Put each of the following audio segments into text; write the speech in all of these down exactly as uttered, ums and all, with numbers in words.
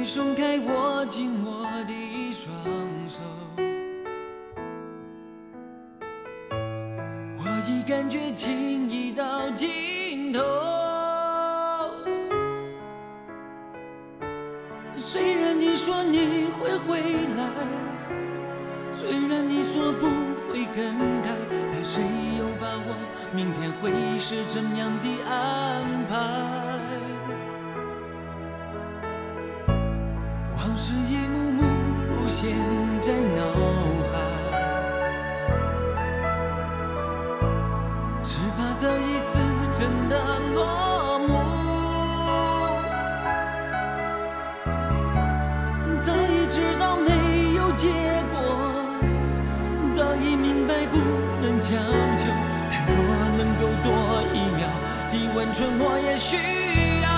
你松开握紧我的双手，我已感觉情已到尽头。虽然你说你会回来，虽然你说不会更改，但谁有把握明天会是怎样的安排？往事一幕幕浮现在脑海，只怕这一次真的落幕。早已知道没有结果，早已明白不能强求，但若能够多一秒的温存，我也需要。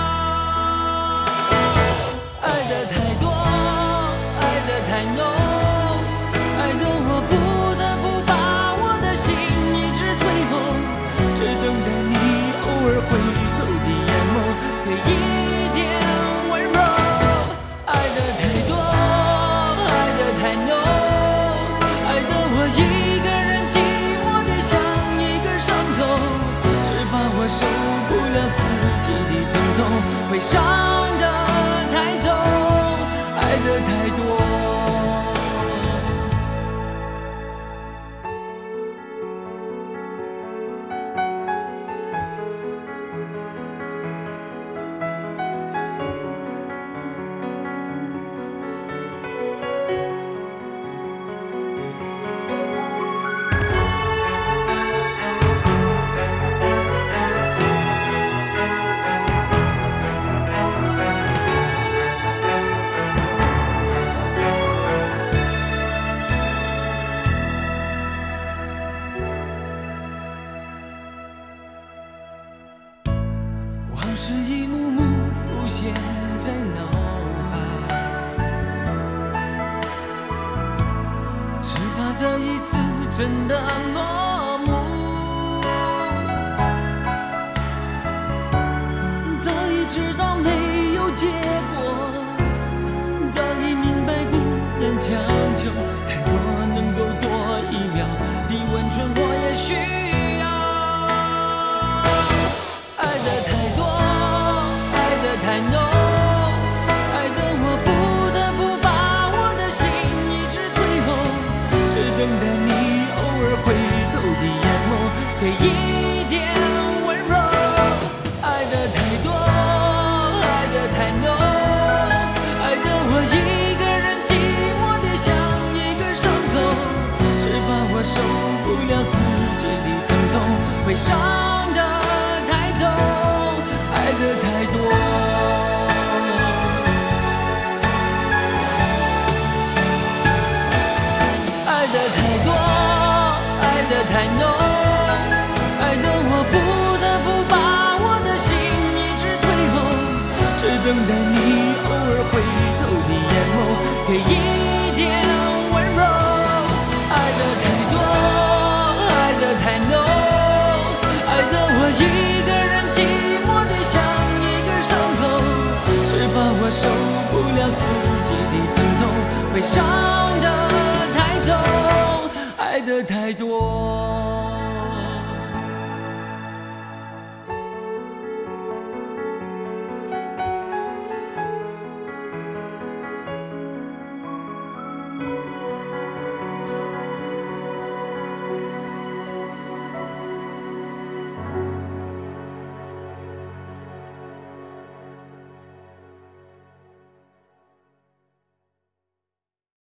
爱的太多，爱的太浓，爱的我不得不把我的心一直退后，只等待你偶尔回头的眼眸给一点温柔。爱的太多，爱的太浓，爱的我一个人寂寞的像一根伤口，只怕我受不了自己的疼痛，会伤得太重，爱的太多。往事一幕幕浮现在脑海，只怕这一次真的落幕。早已知道没有结果，早已明白不能强求，但若能够多一秒的温存，我也需要。爱的太多，太浓，爱的我不得不把我的心一直退后，只等待你偶尔回头的眼眸给一点温柔。爱的太多，爱的太浓，爱的我一个人寂寞的像一根伤口，只怕我受不了自己的疼痛，会伤得太重，爱的太多。爱的太多，爱的太浓，爱的我不得不把我的心一直退后，只等待你偶尔回头的眼眸给一点温柔。爱的太多，爱的太浓，爱的我一个人寂寞的像一根伤口，只怕我受不了自己的疼痛，会伤得爱的太多。